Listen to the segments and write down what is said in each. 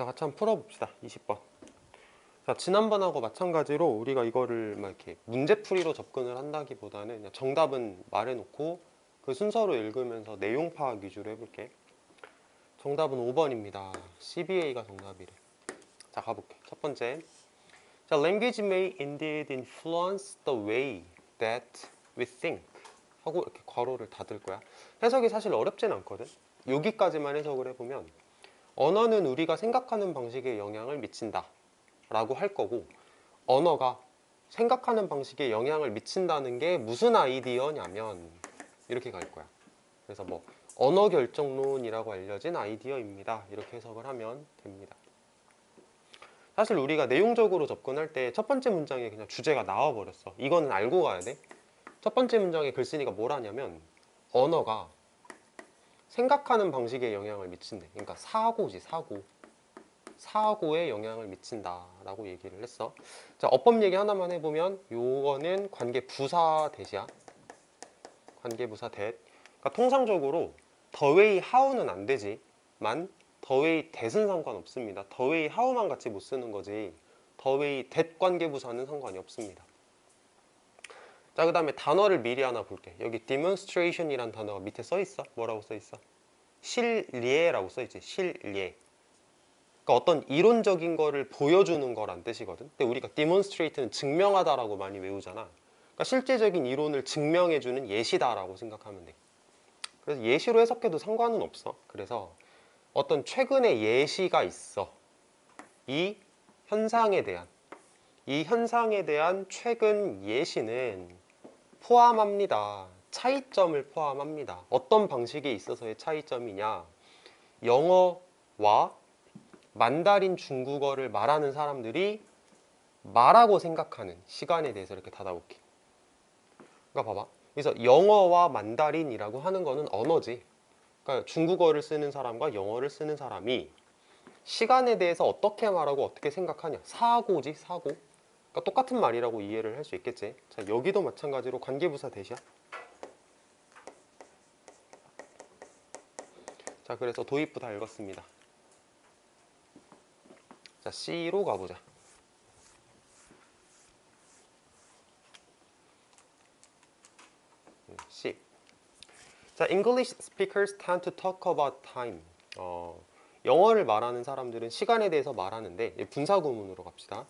자, 같이 한번 풀어봅시다. 20번. 자, 지난번하고 마찬가지로 우리가 이거를 막 이렇게 문제풀이로 접근을 한다기보다는 그냥 정답은 말해놓고 그 순서로 읽으면서 내용 파악 위주로 해볼게. 정답은 5번입니다. CBA가 정답이래. 자, 가볼게. 첫 번째. 자, language may indeed influence the way that we think. 하고 이렇게 괄호를 닫을 거야. 해석이 사실 어렵진 않거든. 여기까지만 해석을 해보면 언어는 우리가 생각하는 방식에 영향을 미친다 라고 할 거고, 언어가 생각하는 방식에 영향을 미친다는 게 무슨 아이디어냐면 이렇게 갈 거야. 그래서 뭐 언어 결정론이라고 알려진 아이디어입니다, 이렇게 해석을 하면 됩니다. 사실 우리가 내용적으로 접근할 때 첫 번째 문장에 그냥 주제가 나와버렸어. 이거는 알고 가야 돼. 첫 번째 문장에 글쓴이가 뭘 하냐면 언어가 생각하는 방식에 영향을 미친대. 그러니까 사고지, 사고. 사고에 영향을 미친다라고 얘기를 했어. 자, 어법 얘기 하나만 해보면 요거는 관계 부사 대시야. 관계 부사 that. 그러니까 통상적으로 the way how는 안 되지만 the way that은 상관없습니다. the way how만 같이 못 쓰는 거지 the way that 관계 부사는 상관이 없습니다. 자, 그 다음에 단어를 미리 하나 볼게. 여기 demonstration이란 단어가 밑에 써 있어. 뭐라고 써 있어? 실례라고 써 있지. 실례. 그러니까 어떤 이론적인 거를 보여주는 거란 뜻이거든. 근데 우리가 demonstrate는 증명하다라고 많이 외우잖아. 그러니까 실제적인 이론을 증명해주는 예시다라고 생각하면 돼. 그래서 예시로 해석해도 상관은 없어. 그래서 어떤 최근의 예시가 있어. 이 현상에 대한 최근 예시는 포함합니다. 차이점을 포함합니다. 어떤 방식에 있어서의 차이점이냐? 영어와 만다린 중국어를 말하는 사람들이 말하고 생각하는 시간에 대해서 이렇게 닫아볼게. 그러니까 봐봐. 그래서 영어와 만다린이라고 하는 거는 언어지. 그러니까 중국어를 쓰는 사람과 영어를 쓰는 사람이 시간에 대해서 어떻게 말하고 어떻게 생각하냐. 사고지, 사고. 그러니까 똑같은 말이라고 이해를 할 수 있겠지. 자, 여기도 마찬가지로 관계부사 대시야. 자, 그래서 도입부 다 읽었습니다. 자, C로 가보자. C. 자, English speakers tend to talk about time. 영어를 말하는 사람들은 시간에 대해서 말하는데, 분사구문으로 갑시다.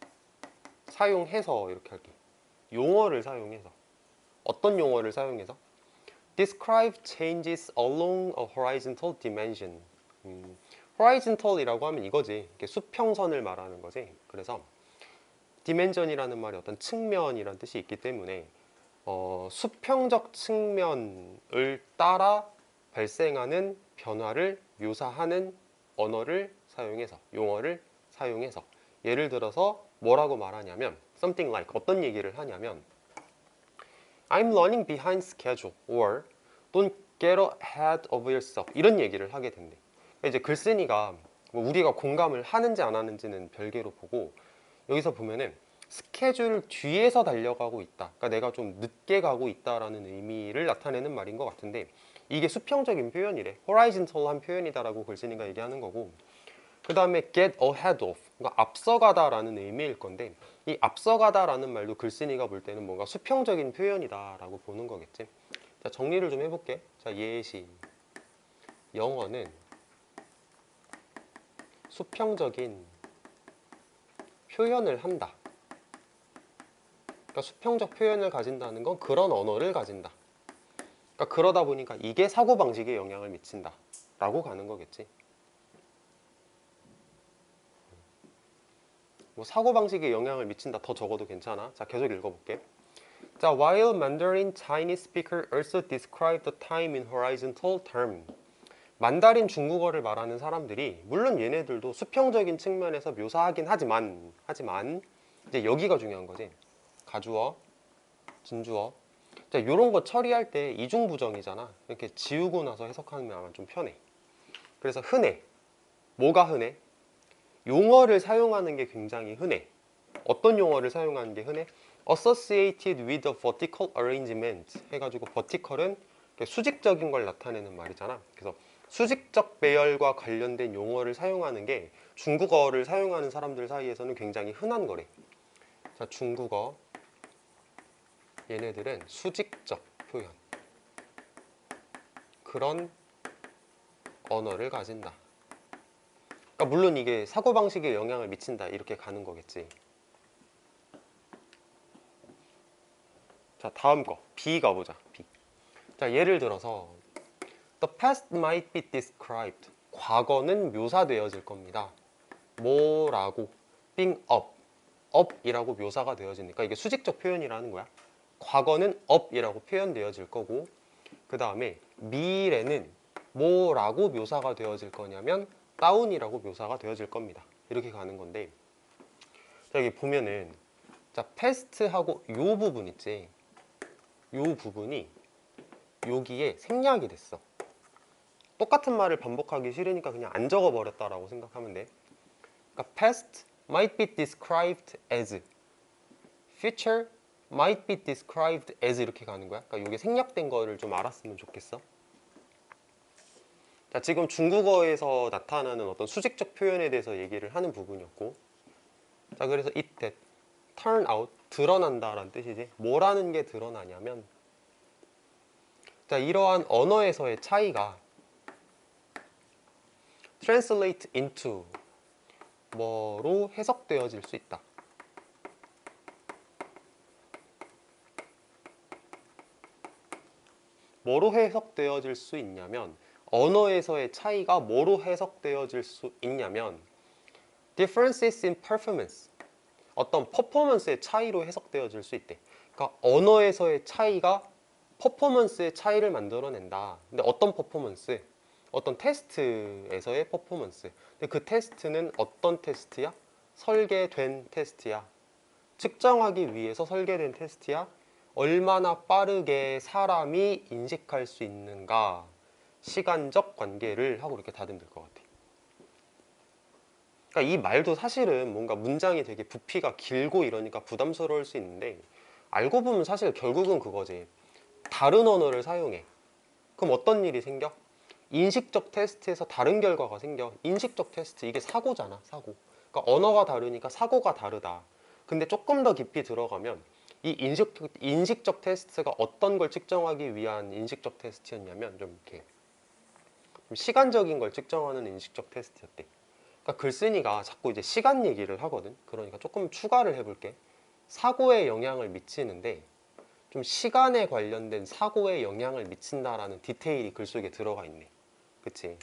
사용해서 이렇게 할게. 용어를 사용해서. 어떤 용어를 사용해서? Describe changes along a horizontal dimension. horizontal이라고 하면 이거지. 이렇게 수평선을 말하는 거지. 그래서 dimension이라는 말이 어떤 측면이란 뜻이 있기 때문에 수평적 측면을 따라 발생하는 변화를 묘사하는 언어를 사용해서, 용어를 사용해서. 예를 들어서 뭐라고 말하냐면 something like, 어떤 얘기를 하냐면 I'm running behind schedule or don't get ahead of yourself, 이런 얘기를 하게 된대. 이제 글쓴이가 뭐 우리가 공감을 하는지 안 하는지는 별개로 보고, 여기서 보면은 스케줄 뒤에서 달려가고 있다, 그러니까 내가 좀 늦게 가고 있다라는 의미를 나타내는 말인 것 같은데, 이게 수평적인 표현이래. horizontal한 표현이다라고 글쓴이가 얘기하는 거고, 그 다음에 get ahead of, 그러니까 앞서가다라는 의미일 건데, 이 앞서가다라는 말도 글쓴이가 볼 때는 뭔가 수평적인 표현이다라고 보는 거겠지. 자, 정리를 좀 해볼게. 자, 예시. 영어는 수평적인 표현을 한다. 그러니까 수평적 표현을 가진다는 건 그런 언어를 가진다. 그러니까 그러다 보니까 이게 사고방식에 영향을 미친다 라고 가는 거겠지. 뭐 사고방식에 영향을 미친다 더 적어도 괜찮아. 자, 계속 읽어볼게. 자, while Mandarin Chinese speakers also describe the time in horizontal term. 만다린 중국어를 말하는 사람들이 물론 얘네들도 수평적인 측면에서 묘사하긴 하지만 이제 여기가 중요한 거지. 가주어, 진주어. 자, 요런 거 처리할 때 이중부정이잖아. 이렇게 지우고 나서 해석하면 아마 좀 편해. 그래서 흔해. 뭐가 흔해? 용어를 사용하는 게 굉장히 흔해. 어떤 용어를 사용하는 게 흔해? Associated with a vertical arrangement 해가지고 vertical은 수직적인 걸 나타내는 말이잖아. 그래서 수직적 배열과 관련된 용어를 사용하는 게 중국어를 사용하는 사람들 사이에서는 굉장히 흔한 거래. 자, 중국어 얘네들은 수직적 표현 그런 언어를 가진다. 그러니까 물론 이게 사고방식에 영향을 미친다 이렇게 가는 거겠지. 자, 다음 거 B 가보자. B. 자, 예를 들어서 The past might be described. 과거는 묘사되어질 겁니다. 뭐라고? being up이라고 묘사가 되어지니까 이게 수직적 표현이라는 거야. 과거는 up이라고 표현되어질 거고, 그 다음에 미래는 뭐라고 묘사가 되어질 거냐면 down이라고 묘사가 되어질 겁니다. 이렇게 가는 건데, 자, 여기 보면은 자, past하고 요 부분 있지. 요 부분이 여기에 생략이 됐어. 똑같은 말을 반복하기 싫으니까 그냥 안 적어버렸다라고 생각하면 돼. 그러니까 past might be described as, future might be described as 이렇게 가는 거야. 그러니까 이게 생략된 거를 좀 알았으면 좋겠어. 자, 지금 중국어에서 나타나는 어떤 수직적 표현에 대해서 얘기를 하는 부분이었고, 자, 그래서 it that, turn out, 드러난다라는 뜻이지. 뭐라는 게 드러나냐면, 자, 이러한 언어에서의 차이가 translate into 뭐로 해석되어질 수 있다. 뭐로 해석되어질 수 있냐면, 언어에서의 차이가 뭐로 해석되어질 수 있냐면 differences in performance, 어떤 퍼포먼스의 차이로 해석되어질 수 있대. 그러니까 언어에서의 차이가 퍼포먼스의 차이를 만들어낸다. 근데 어떤 퍼포먼스? 어떤 테스트에서의 퍼포먼스. 근데 그 테스트는 어떤 테스트야? 설계된 테스트야. 측정하기 위해서 설계된 테스트야. 얼마나 빠르게 사람이 인식할 수 있는가. 시간적 관계를 하고 이렇게 닫으면 될 것 같아. 그러니까 이 말도 사실은 뭔가 문장이 되게 부피가 길고 이러니까 부담스러울 수 있는데, 알고 보면 사실 결국은 그거지. 다른 언어를 사용해. 그럼 어떤 일이 생겨? 인식적 테스트에서 다른 결과가 생겨. 인식적 테스트, 이게 사고잖아, 사고. 그러니까 언어가 다르니까 사고가 다르다. 근데 조금 더 깊이 들어가면 이 인식적 테스트가 어떤 걸 측정하기 위한 인식적 테스트였냐면 좀 이렇게 좀 시간적인 걸 측정하는 인식적 테스트였대. 그러니까 글쓴이가 자꾸 이제 시간 얘기를 하거든. 그러니까 조금 추가를 해볼게. 사고에 영향을 미치는데 좀 시간에 관련된 사고에 영향을 미친다라는 디테일이 글 속에 들어가 있네. 그치?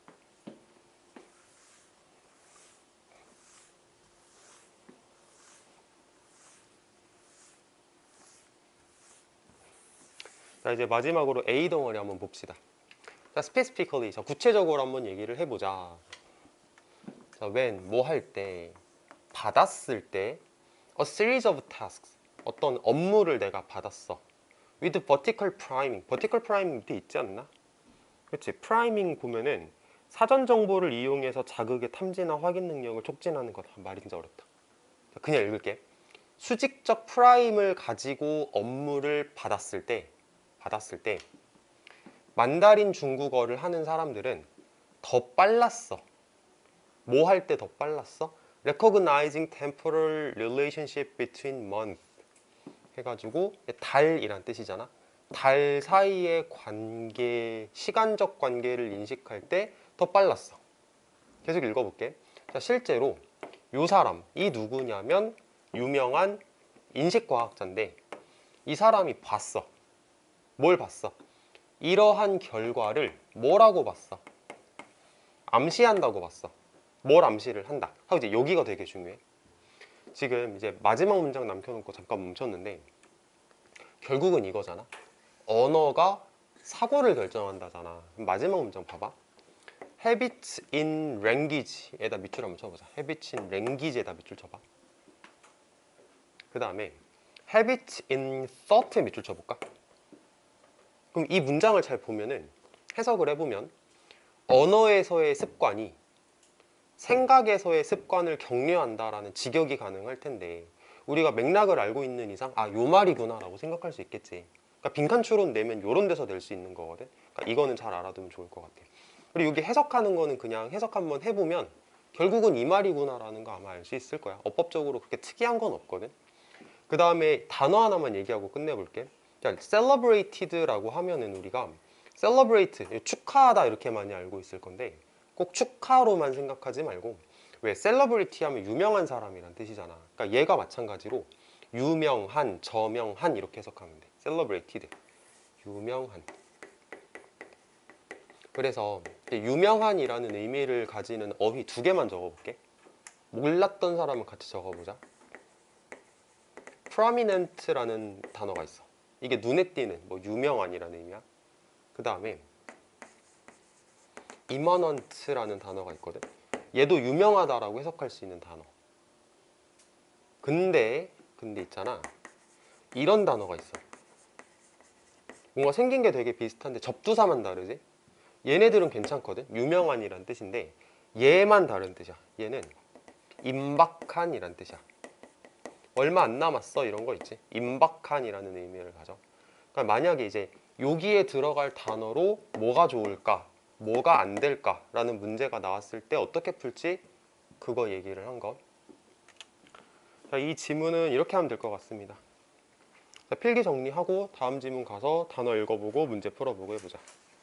자, 이제 마지막으로 A 덩어리 한번 봅시다. 자, specifically, 자, 구체적으로 한번 얘기를 해보자. 자, when, 뭐 할 때, 받았을 때, a series of tasks, 어떤 업무를 내가 받았어. with vertical priming, vertical priming 밑에 있지 않나? 그렇지. 프라이밍 보면은 사전 정보를 이용해서 자극의 탐지나 확인 능력을 촉진하는 것. 말이 진짜 어렵다. 그냥 읽을게. 수직적 프라임을 가지고 업무를 받았을 때 만다린 중국어를 하는 사람들은 더 빨랐어. 뭐 할 때 더 빨랐어? Recognizing temporal relationship between month 해가지고 달이란 뜻이잖아. 달 사이의 관계, 시간적 관계를 인식할 때 더 빨랐어. 계속 읽어볼게. 자, 실제로 이 사람이 누구냐면 유명한 인식과학자인데, 이 사람이 봤어. 뭘 봤어? 이러한 결과를 뭐라고 봤어? 암시한다고 봤어. 뭘 암시를 한다. 하고 이제 여기가 되게 중요해. 지금 이제 마지막 문장 남겨놓고 잠깐 멈췄는데, 결국은 이거잖아. 언어가 사고를 결정한다잖아. 마지막 문장 봐봐. Habits in language에다 밑줄 한번 쳐보자. Habits in language에다 밑줄 쳐봐. 그 다음에 Habits in thought에 밑줄 쳐볼까? 그럼 이 문장을 잘 보면은, 해석을 해보면 언어에서의 습관이 생각에서의 습관을 격려한다라는 직역이 가능할 텐데, 우리가 맥락을 알고 있는 이상 아, 요 말이구나 라고 생각할 수 있겠지. 그러니까 빈칸 추론 내면 요런 데서 낼 수 있는 거거든. 그러니까 이거는 잘 알아두면 좋을 것 같아. 그리고 여기 해석하는 거는 그냥 해석 한번 해보면 결국은 이 말이구나 라는 거 아마 알 수 있을 거야. 어법적으로 그렇게 특이한 건 없거든. 그 다음에 단어 하나만 얘기하고 끝내볼게. 자, celebrated라고 하면은 우리가 celebrate, 축하하다 이렇게 많이 알고 있을 건데 꼭 축하로만 생각하지 말고, 왜 celebrity 하면 유명한 사람이란 뜻이잖아. 그러니까 얘가 마찬가지로 유명한, 저명한 이렇게 해석하면 돼. celebrated, 유명한. 그래서 유명한이라는 의미를 가지는 어휘 두 개만 적어볼게. 몰랐던 사람은 같이 적어보자. prominent라는 단어가 있어. 이게 눈에 띄는, 뭐 유명한이라는 의미야. 그 다음에 immanent라는 단어가 있거든. 얘도 유명하다라고 해석할 수 있는 단어. 근데 있잖아, 이런 단어가 있어. 뭔가 생긴 게 되게 비슷한데 접두사만 다르지? 얘네들은 괜찮거든. 유명한이란 뜻인데 얘만 다른 뜻이야. 얘는 임박한이란 뜻이야. 얼마 안 남았어 이런 거 있지. 임박한이라는 의미를 가져. 그러니까 만약에 이제 여기에 들어갈 단어로 뭐가 좋을까, 뭐가 안 될까 라는 문제가 나왔을 때 어떻게 풀지, 그거 얘기를 한 거. 자, 이 지문은 이렇게 하면 될 것 같습니다. 자, 필기 정리하고 다음 지문 가서 단어 읽어보고 문제 풀어보고 해보자.